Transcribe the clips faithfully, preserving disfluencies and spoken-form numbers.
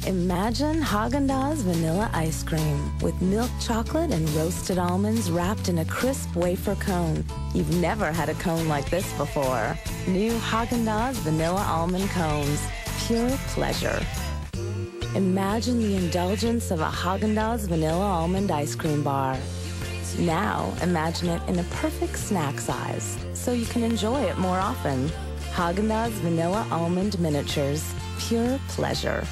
Imagine Haagen-Dazs vanilla ice cream with milk chocolate and roasted almonds wrapped in a crisp wafer cone. You've never had a cone like this before. New Haagen-Dazs vanilla almond cones. Pure pleasure. Imagine the indulgence of a Haagen-Dazs vanilla almond ice cream bar. Now imagine it in a perfect snack size so you can enjoy it more often. Haagen-Dazs vanilla almond miniatures. Pure pleasure.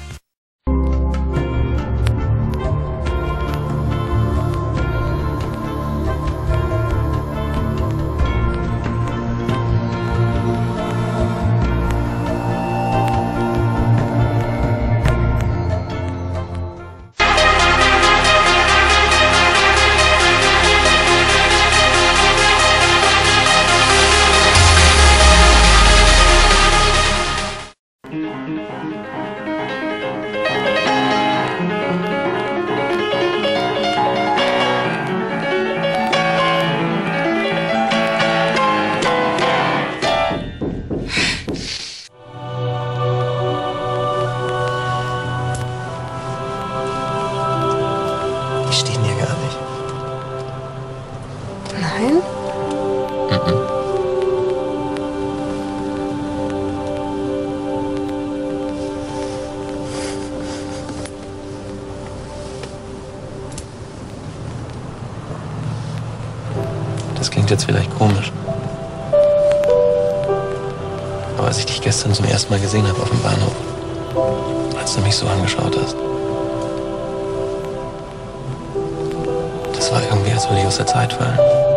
Die stehen mir gar nicht. Nein? Mhm. Das klingt jetzt vielleicht komisch. Aber als ich dich gestern zum ersten Mal gesehen habe auf dem Bahnhof, als du mich so angeschaut hast, das war irgendwie, als würde ich aus der Zeit fallen.